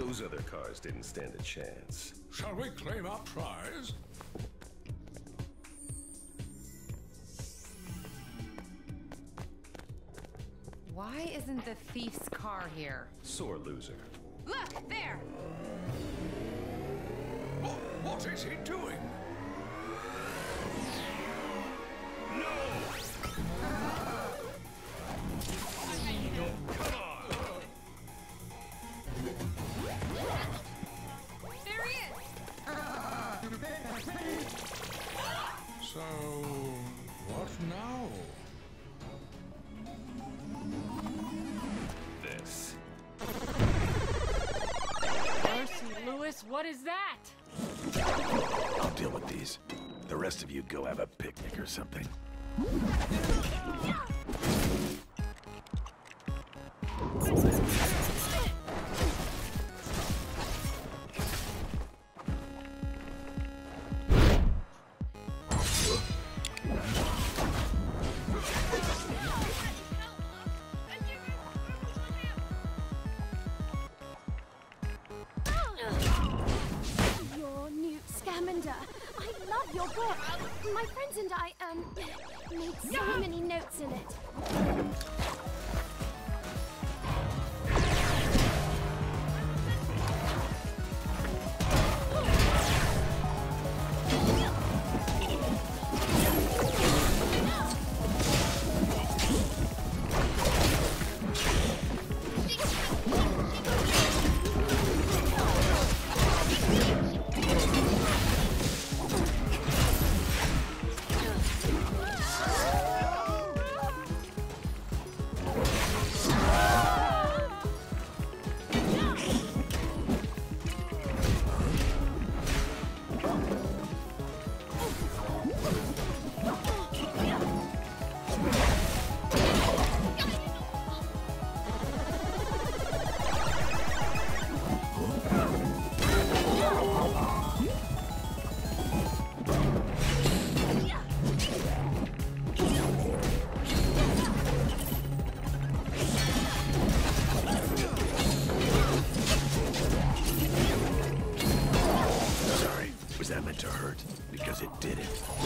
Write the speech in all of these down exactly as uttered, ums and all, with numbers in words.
Those other cars didn't stand a chance. Shall we claim our prize? Why isn't the thief's car here? Sore loser. Look, there! What, what is he doing? No! Come on! There he is! So, what now? This. Mercy, Lewis, what is that? I'll deal with these. The rest of you go have a picnic or something. You're Newt Scamander. I love your book. My friends and I, um, made so many notes in it. Sorry, was that meant to hurt? Because it didn't.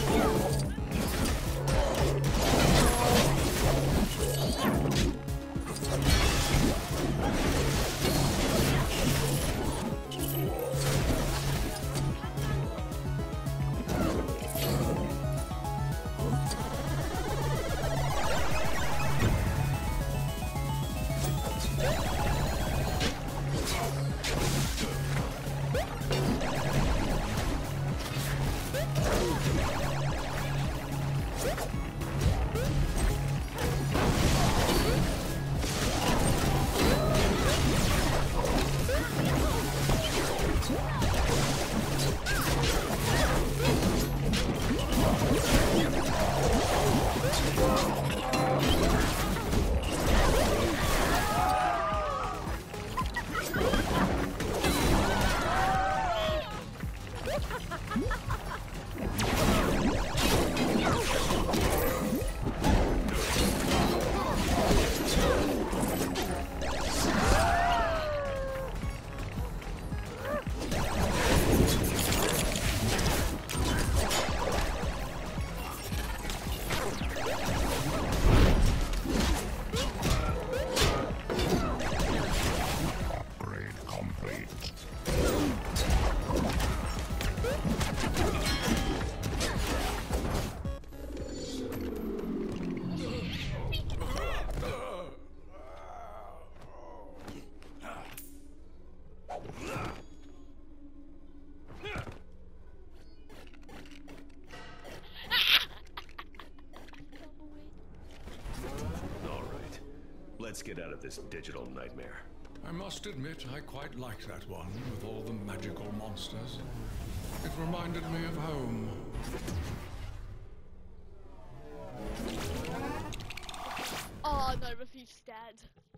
Let's get out of this digital nightmare. I must admit, I quite like that one, with all the magical monsters. It reminded me of home. Oh no, Rafif's dead.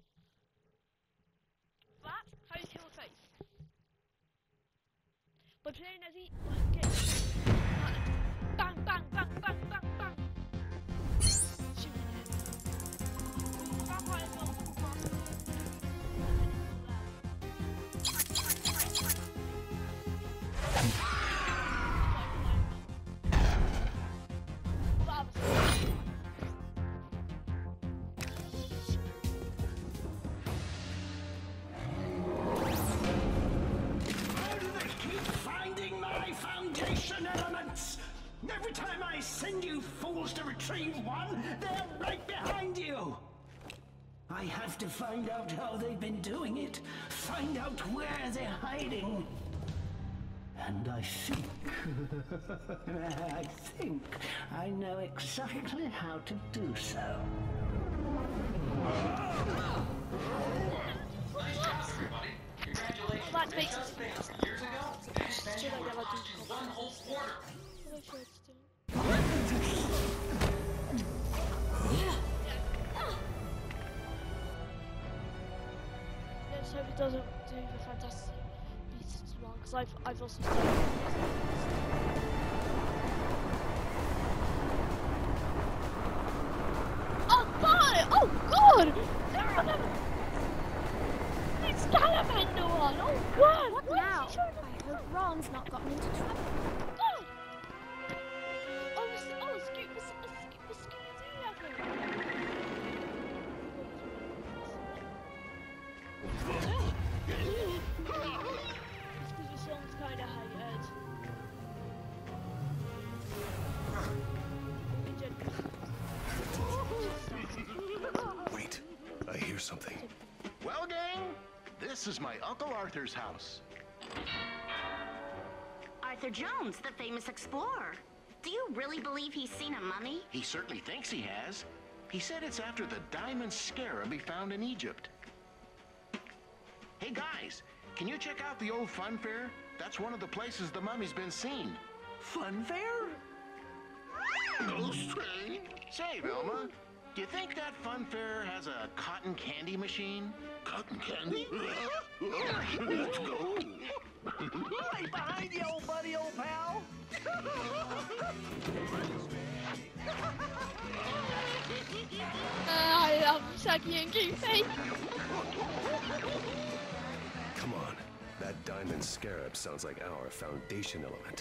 That? How do you kill a face? But playing as he like get bang bang bang bang bang bang. Shooting him. Vampires are faster. I have to find out how they've been doing it. Find out where they're hiding. And I think... I think I know exactly how to do so. That makes sense. Should I never do one whole quarter? Let's hope it doesn't do the Fantastic Beasts one, because I've, I've also seen it. Oh god! Oh god! There are them! It's Salamander one! Oh god! What What now? is he trying to- I hope Ron's not gotten into trouble. God! Oh, it's, oh, Scoop, it's, it's, it's This song's kind of hated. Wait, I hear something. Well, gang, this is my Uncle Arthur's house. Arthur Jones, the famous explorer. Do you really believe he's seen a mummy? He certainly thinks he has. He said it's after the diamond scarab he found in Egypt. Hey guys, can you check out the old fun fair? That's one of the places the mummy's been seen. Fun fair? Go straight. Say, Velma, do you think that fun fair has a cotton candy machine? Cotton candy? Let's go. Right behind you, old buddy, old pal. Uh, I love Shaggy and Goofy. Come on. That diamond scarab sounds like our foundation element.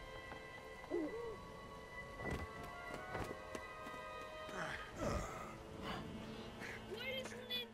Why isn't it?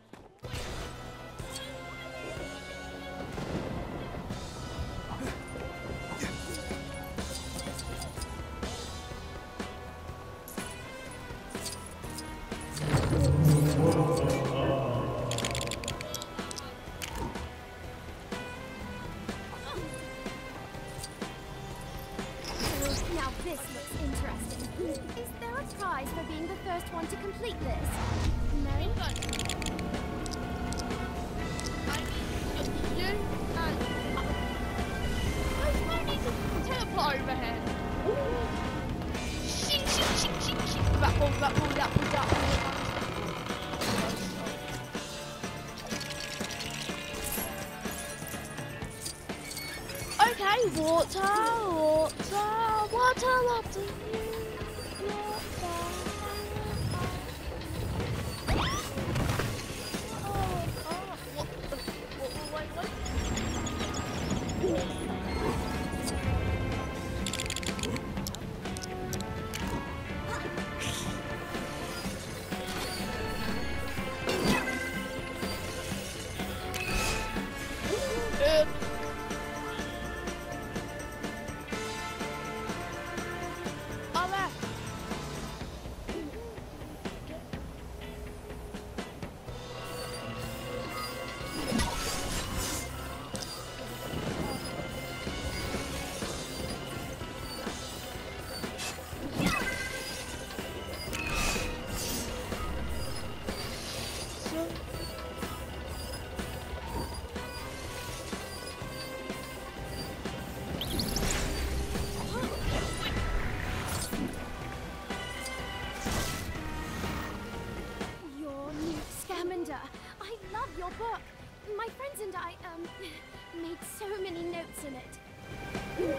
Now this looks interesting. Is there a prize for being the first one to complete this? No? I mean, you and... There's no need to teleport over here. Shing, shing, shing, shing, shing. That ball, that ball, that ball, that ball. Okay, water, water, water, water, you, water. Oh, oh, what, what, what, wait, wait. Uh, Oh, there. So, Your new Scamander. I love your book. My friends and I, um, made so many notes in it.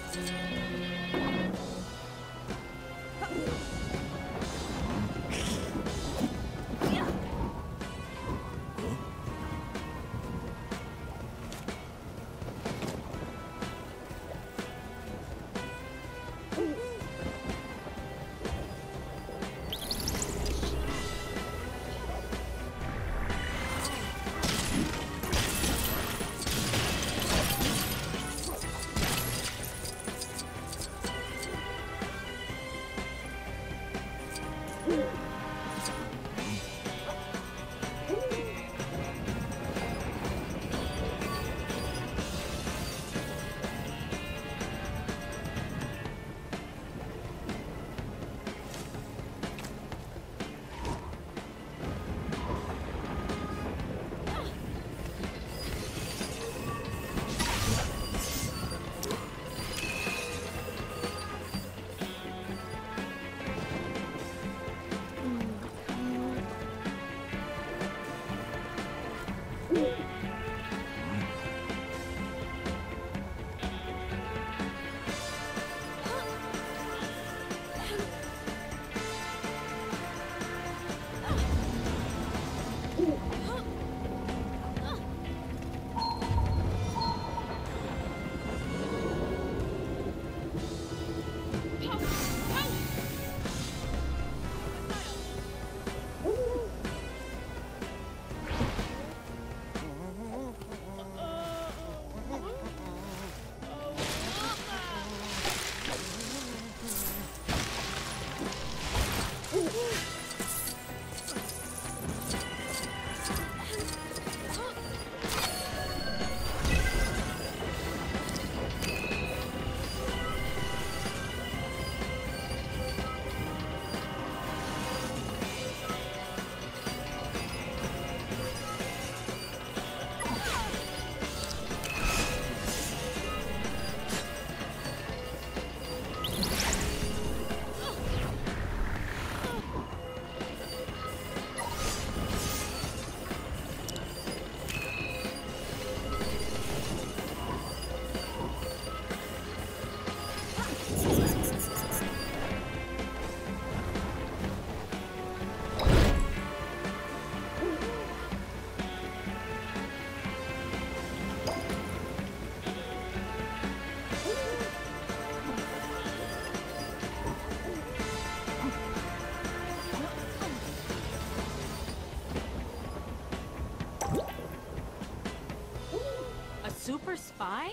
Super spy?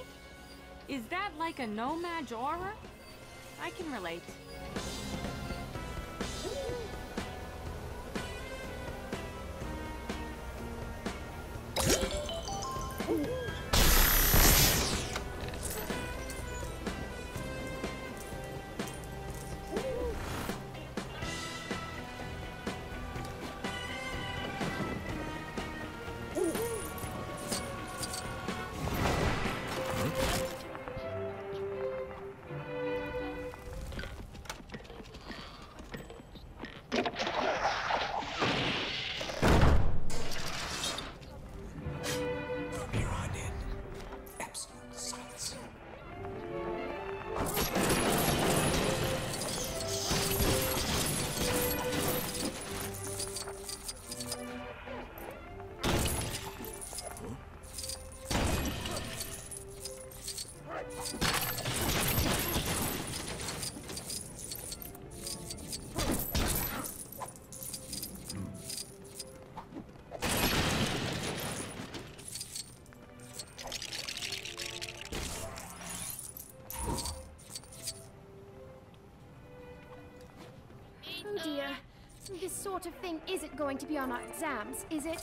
Is that like a nomad aura? I can relate. Oh dear. This sort of thing isn't going to be on our exams, is it?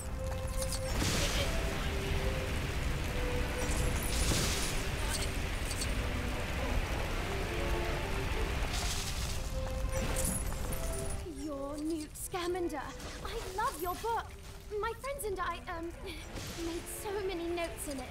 Your Newt Scamander. I love your book. My friends and I, um, made so many notes in it.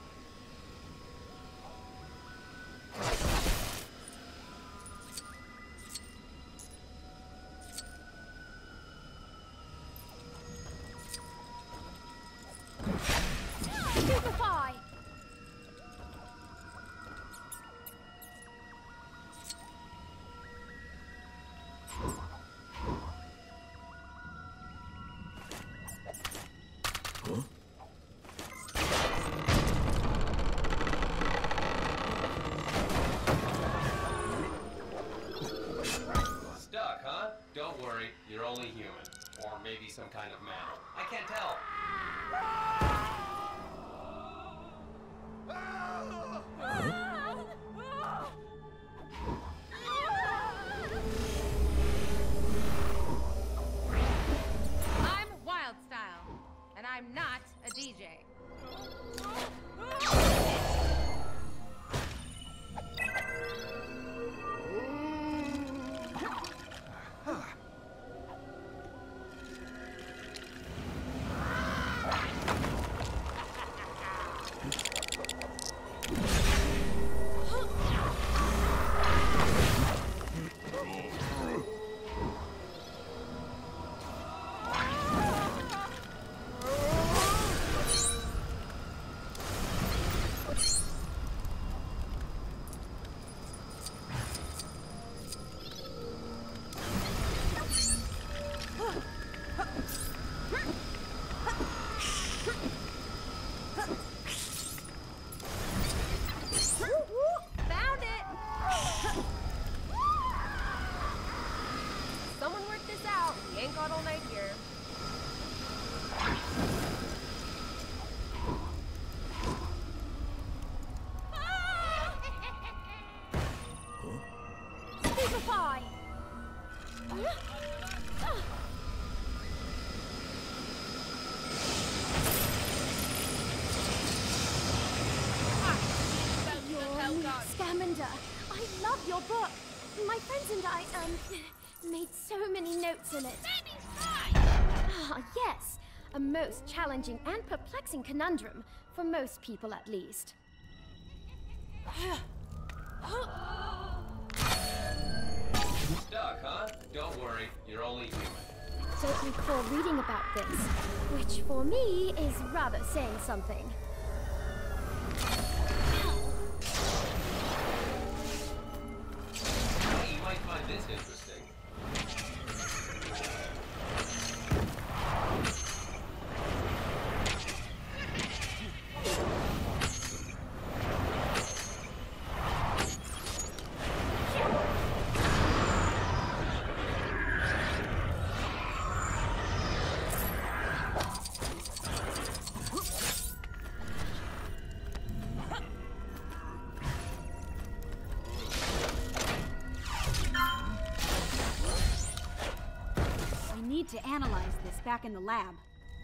Stupefy! Stuck, huh? Don't worry, you're only human. Or maybe some kind of mammal. I can't tell. I'm Wildstyle, and I'm not a D J. Found it! Someone work this out. We ain't got all night here. Stupefy! Scamander, I love your book. My friends and I, um, made so many notes in it. Ah, yes. A most challenging and perplexing conundrum, for most people at least. Stuck, huh? Don't worry, you're only human. Don't recall reading about this, which for me is rather saying something. Hey, you might find this interesting. We need to analyze this back in the lab.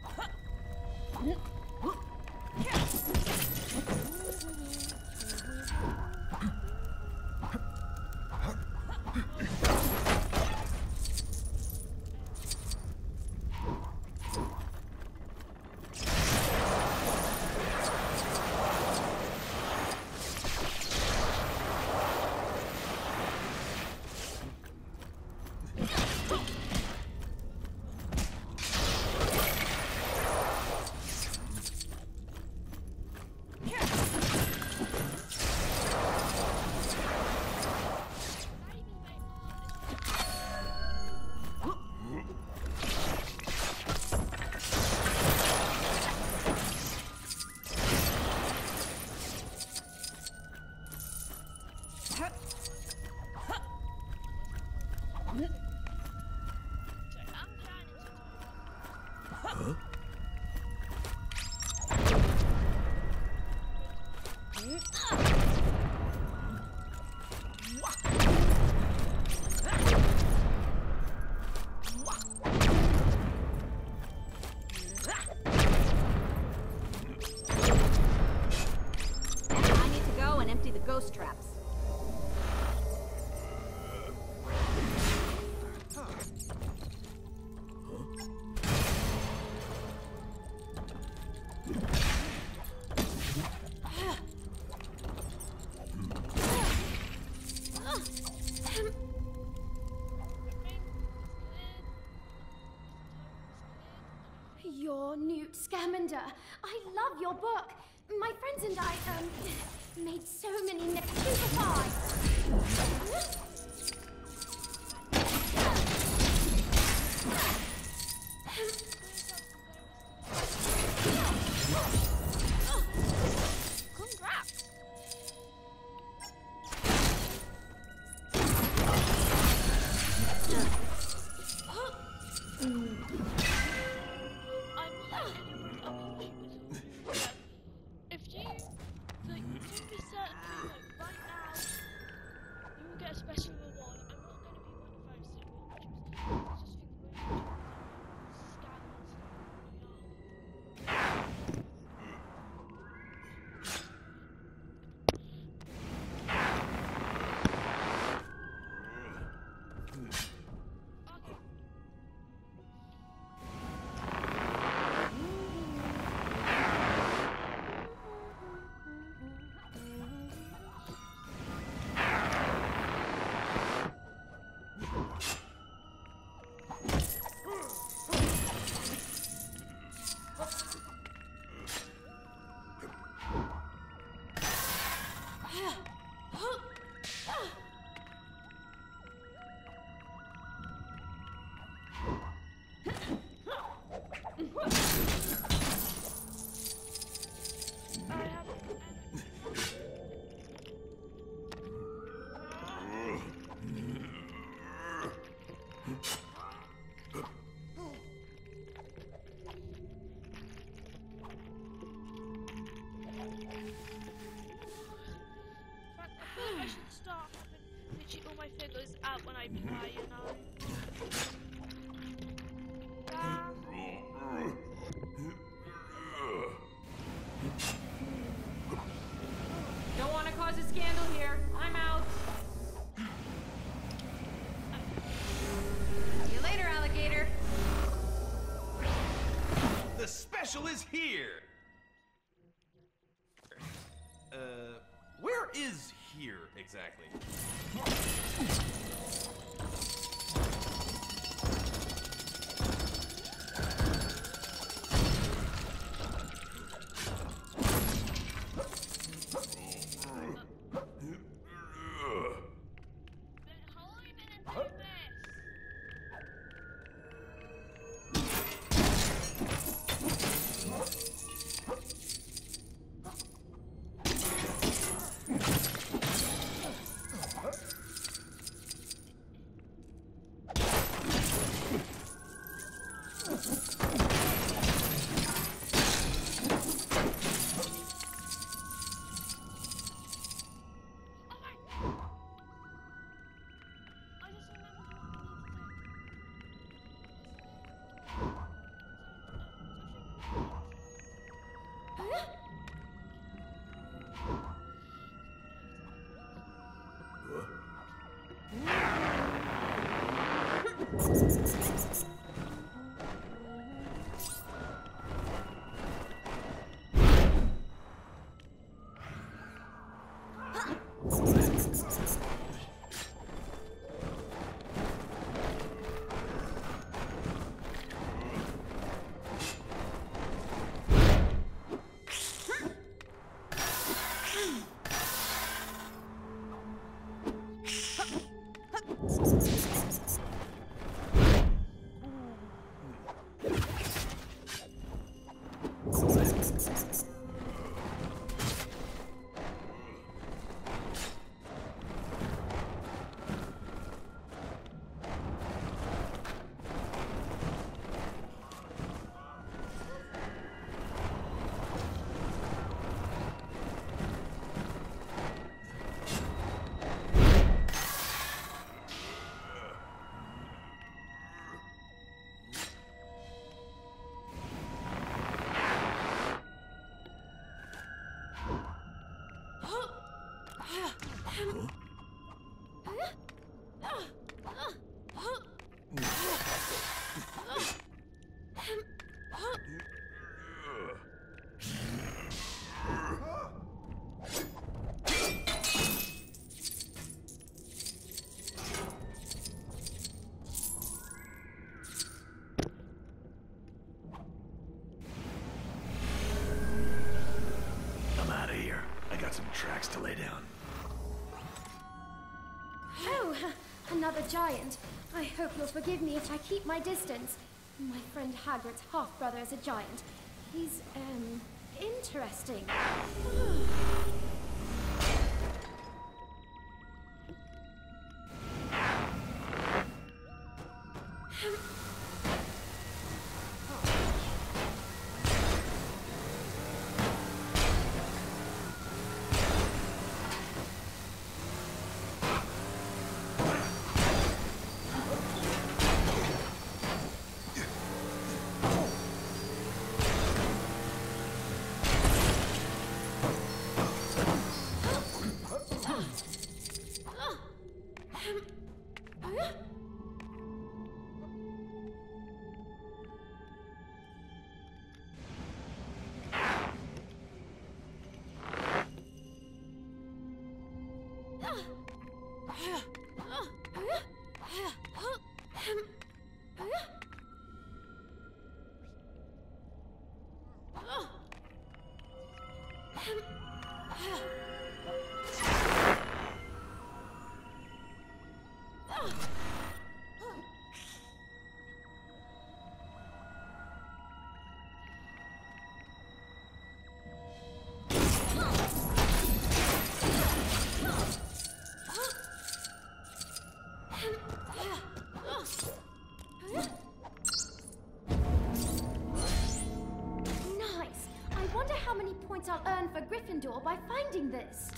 Ghost traps. You're Newt Scamander. I love your book. My friends and I, um, made so many Nick super pies. Congrats! If you, like, you can be certain, like, right now, you will get a special reward. I'm not going to be one of those that will choose. It's just think we're I should start having literally all my figures out when I play, you know. Ah. Don't want to cause a scandal here. I'm out. See you later, alligator. The special is here! Uh, where is here exactly? got some tracks to lay down. Oh, another giant. I hope you'll forgive me if I keep my distance. My friend Hagrid's half-brother is a giant. He's, um, interesting. I'll earn for Gryffindor by finding this.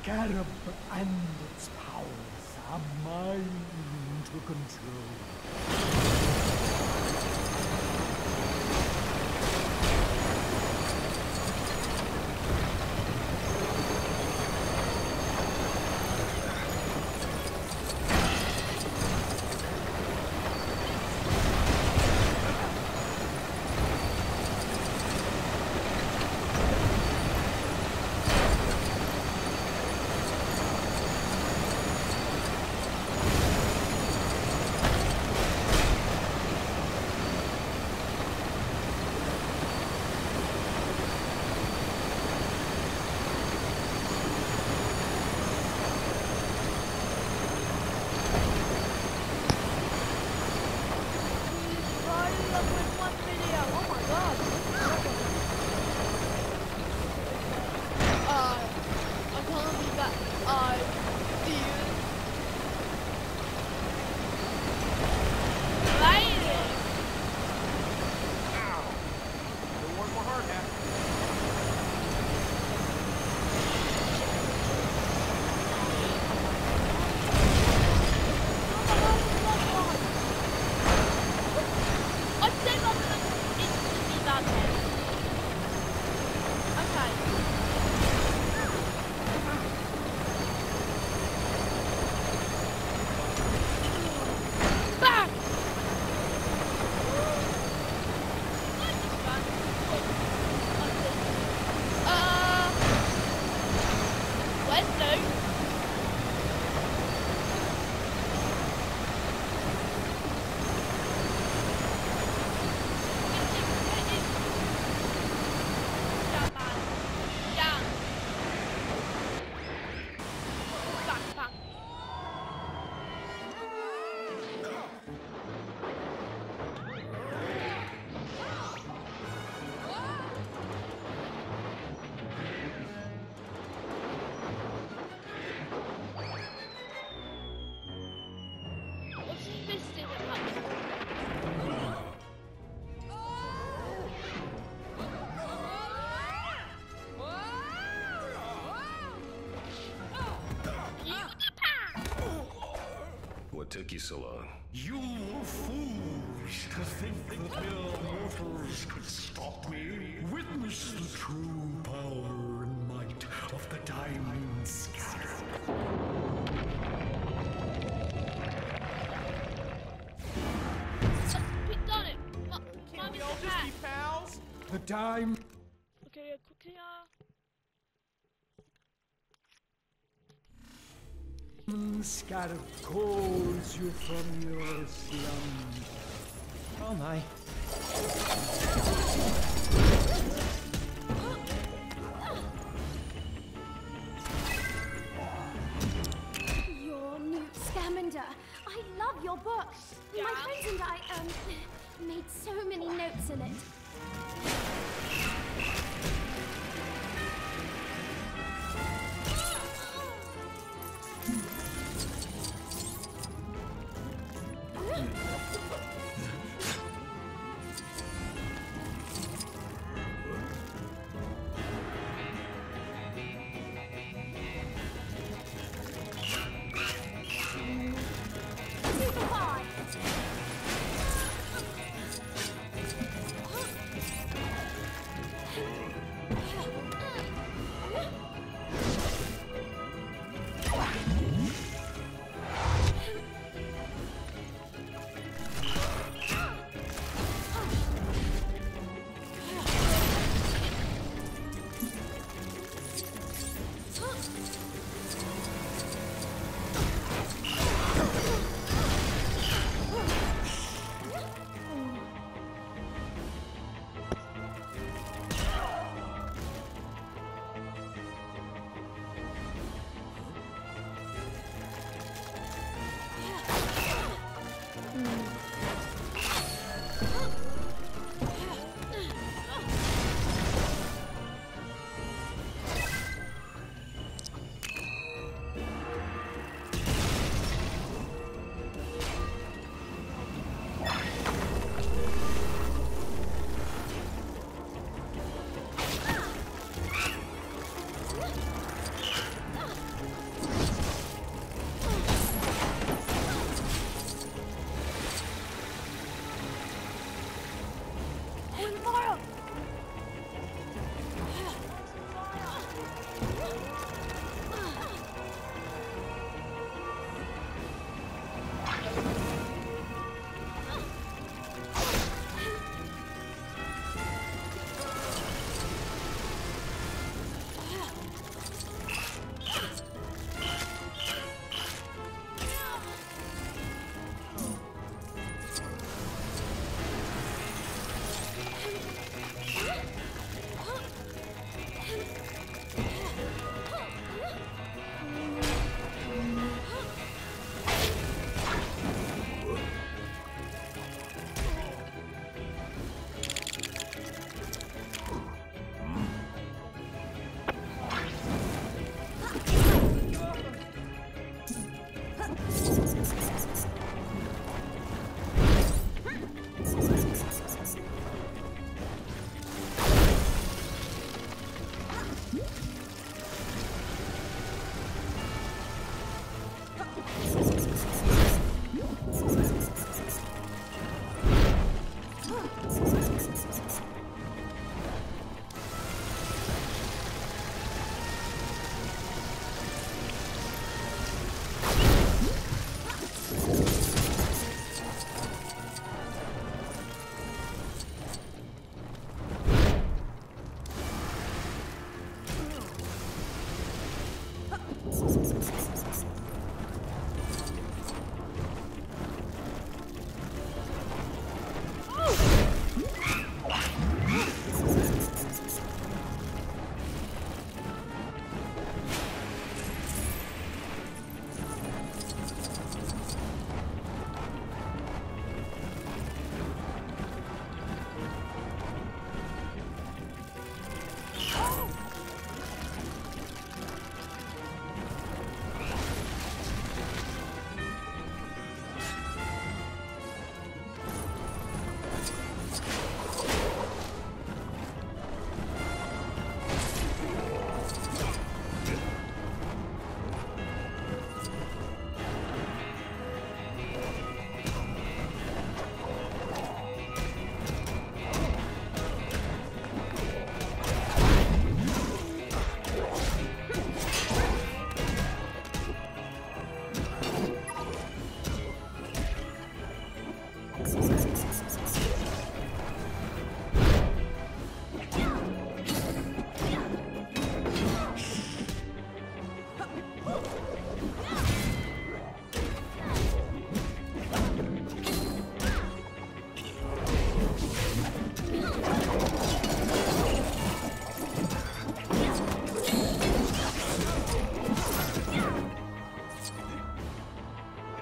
scarab and its powers are mine to control. What took you so long? You were fools to think that mere mortals could stop me. Witness the true power and might of the Diamond Scarab. We done it. Can't we all just be pals? The Diamond. Okay, yeah, quickly, uh. Scarab calls you from your slums. Oh my. Your new Scamander. I love your book. Yeah. My friends and I, um, made so many notes in it.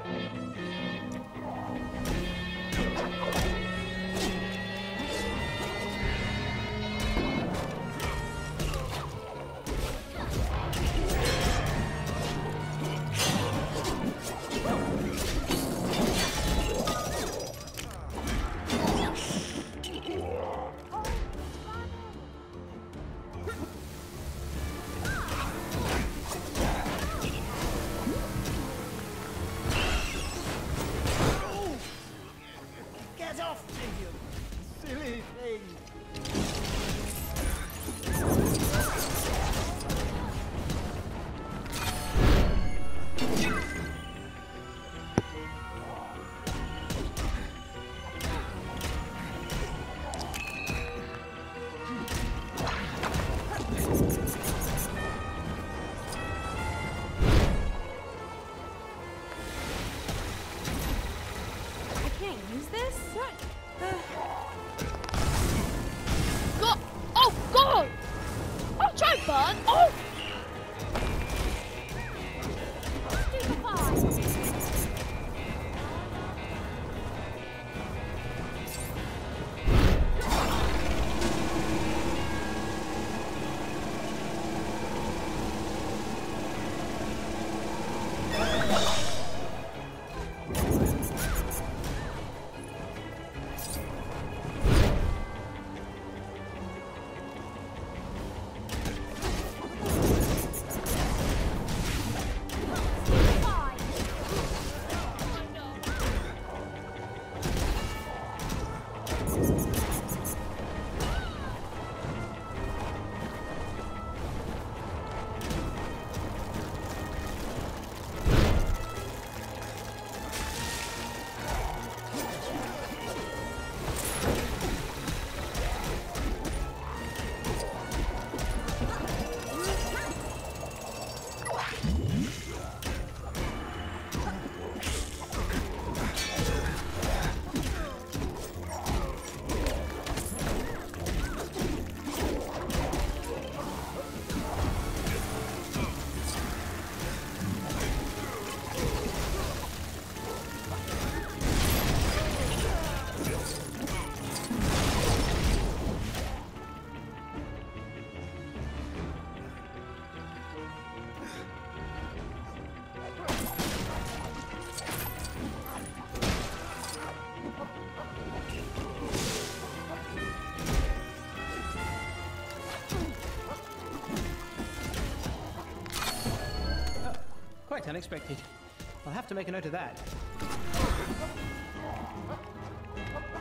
Get off me, you silly thing! Go! Oh, God! I'll try, bud! Oh! Quite unexpected. I'll have to make a note of that.